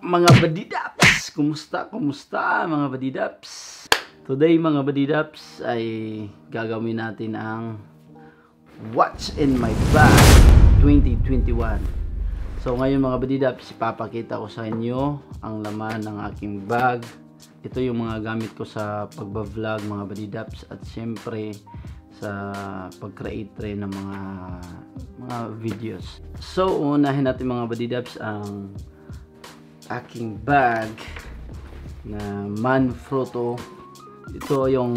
mga badidaps? Kumusta mga badidaps? Today mga badidaps ay gagawin natin ang What's in my bag 2021. So ngayon mga badidaps, ipapakita ko sa inyo ang laman ng aking bag. Ito yung mga gamit ko sa pagbablog mga badidaps at syempre sa pag-create rin ng mga videos. So unahin natin mga badidaps ang aking bag na Manfrotto. Ito yung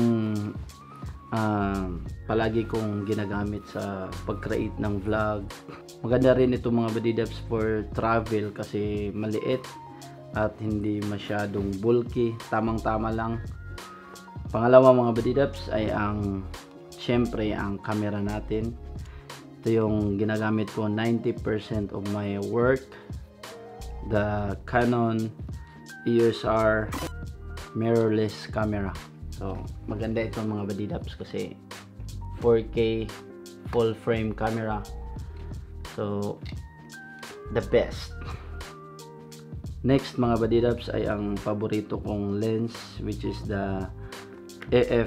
palagi kong ginagamit sa pag-create ng vlog. Maganda rin ito mga badidaps for travel kasi maliit at hindi masyadong bulky, tamang-tama lang. Pangalawa mga badidaps ay syempre ang camera natin. Ito yung ginagamit ko 90% of my work, the Canon EOS-R Mirrorless camera. So maganda itong mga badidaps kasi 4K full frame camera, so the best. Next mga badidaps ay ang paborito kong lens, which is the AF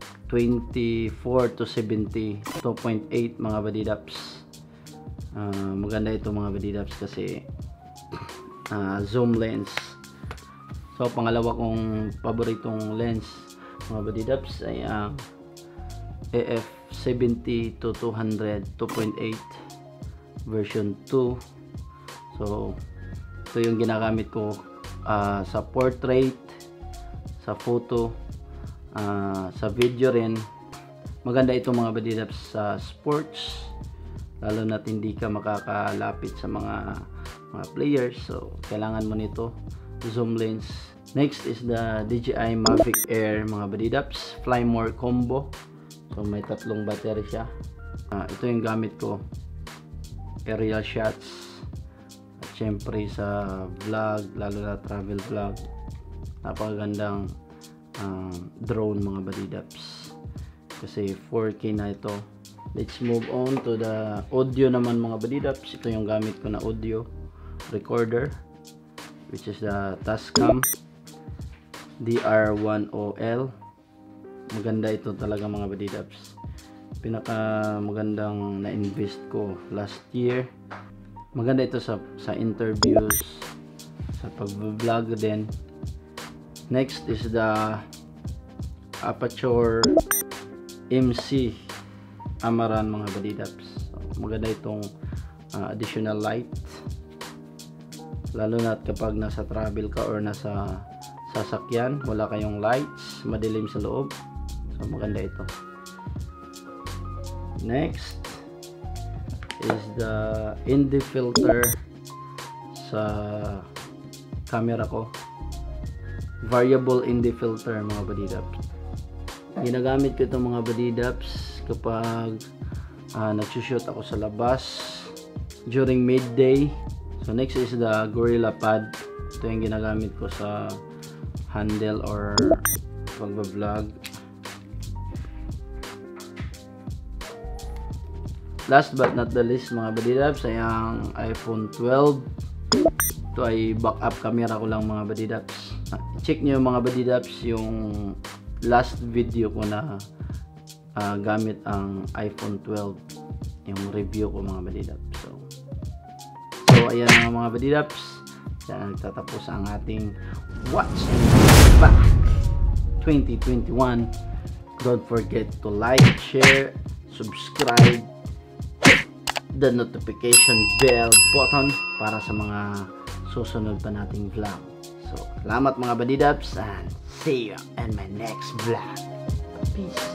24-70 2.8 mga badidaps. Maganda ito mga badidaps kasi zoom lens. So pangalawa kong paboritong lens mga badidaps ay AF 70-200 2.8 version 2. So ito yung ginagamit ko sa portrait, sa photo, sa video rin. Maganda ito mga badidaps sa sports, lalo na hindi ka makakalapit sa mga players, so kailangan mo nito zoom lens. Next is the DJI Mavic Air mga badidaps Fly More combo. So may tatlong battery siya. Ito yung gamit ko, aerial shots at syempre sa vlog, lalo na travel vlog. Napakagandang drone mga badidaps kasi 4K na ito. Let's move on to the audio naman mga badidaps. Ito yung gamit ko na audio recorder, which is the Tascam DR-10L. Maganda ito talaga mga badidaps. Pinaka magandang na-invest ko last year. Maganda ito sa interviews, sa pag-vlog din. Next is the Aputure MC Amaran mga badidaps. So, maganda itong additional light, lalo na kapag nasa travel ka or nasa sasakyan, wala kayong lights, madilim sa loob. So maganda ito. Next is the ND filter sa camera ko. Variable ND filter mga badidaps. Ginagamit ko itong mga badidaps kapag nagsushoot ako sa labas during midday. So next is the GorillaPod. Ito yung ginagamit ko sa handle or pagbablog. Last but not the least mga badidaps ay ang iPhone 12. Ito ay backup camera ko lang mga badidaps. Check nyo mga badidaps yung last video ko na gamit ang iPhone 12, yung review ko mga badidaps. So ayan mga badidaps, yan nagtatapos ang ating What's in my bag 2021. Don't forget to like, share, subscribe, hit the notification bell button para sa mga susunod pa nating vlog. So salamat mga badidaps and see you in my next vlog. Peace.